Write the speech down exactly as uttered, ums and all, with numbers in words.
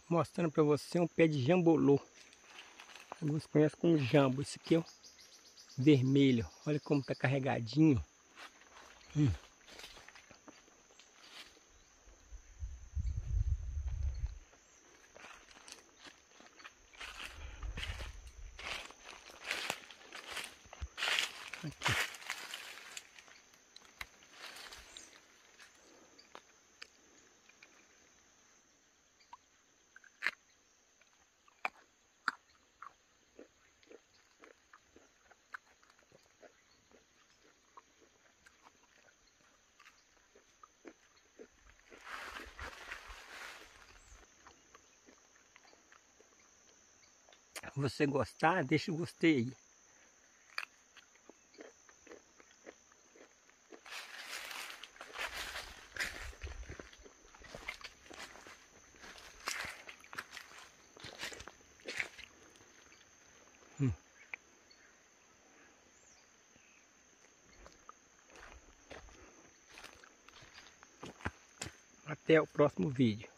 mostrando para você um pé de jambolô. Alguns conhecem como jambo. Esse aqui é o vermelho. Olha como tá carregadinho. Hum. Aqui. Se você gostar, deixa o gostei aí. Hum. Até o próximo vídeo.